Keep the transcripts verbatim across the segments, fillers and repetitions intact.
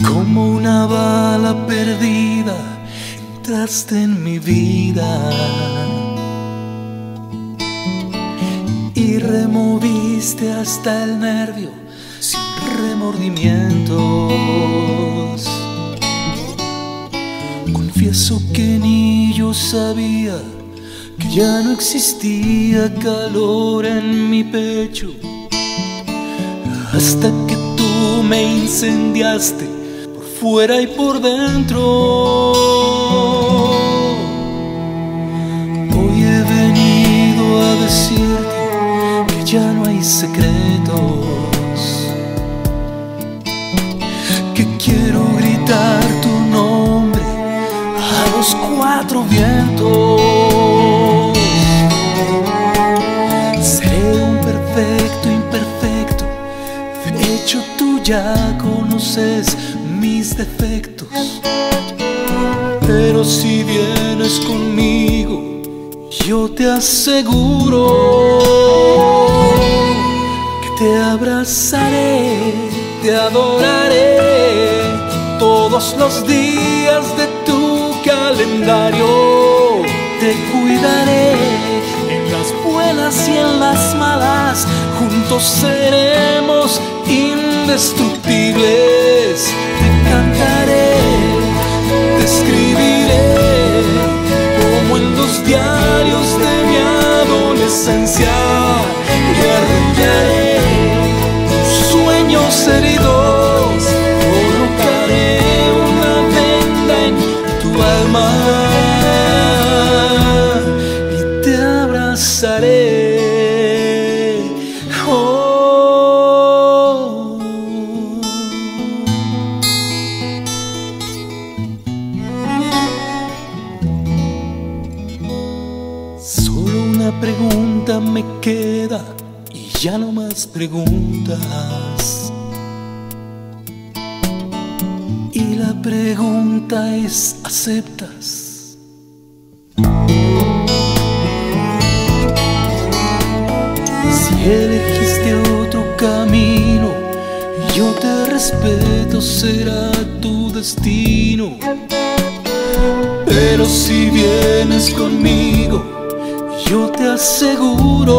Como una bala perdida, entraste en mi vida y removiste hasta el nervio sin remordimientos. Confieso que ni yo sabía que ya no existía calor en mi pecho, hasta que tú me incendiaste por fuera y por dentro. Hoy he venido a decirte que ya no hay secretos, que quiero gritar tu nombre a los cuatro vientos. Seré un perfecto imperfecto, de hecho tú ya conoces mis defectos, pero si vienes conmigo, yo te aseguro que te abrazaré, te adoraré todos los días de tu calendario. Te cuidaré en las buenas y en las malas, juntos seremos indestructibles. Te cantaré, te escribiré como en los diarios de mi adolescencia, y arreglaré tus sueños heridos, colocaré una venda en tu alma y te abrazaré. Solo una pregunta me queda y ya no más preguntas. Y la pregunta es: ¿aceptas? Si elegiste otro camino, yo te respeto, será tu destino. Pero si vienes conmigo, yo te aseguro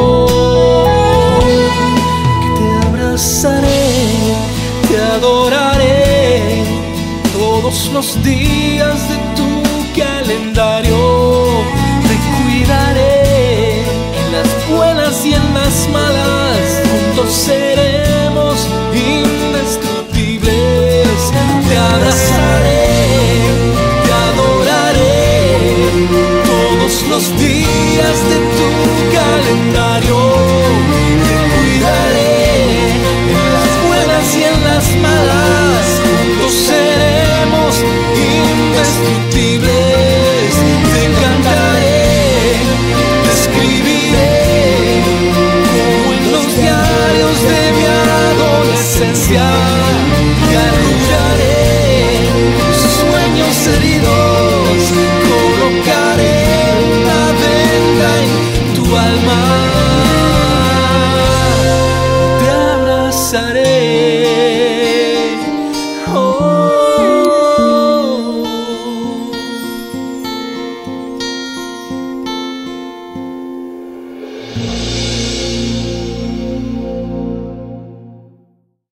que te abrazaré, te adoraré todos los días de tu calendario. Te cuidaré en las buenas y en las malas, juntos seremos indestructibles. Te abrazaré, te adoraré todos los días de tu calendario. Te cuidaré en las buenas y en las malas,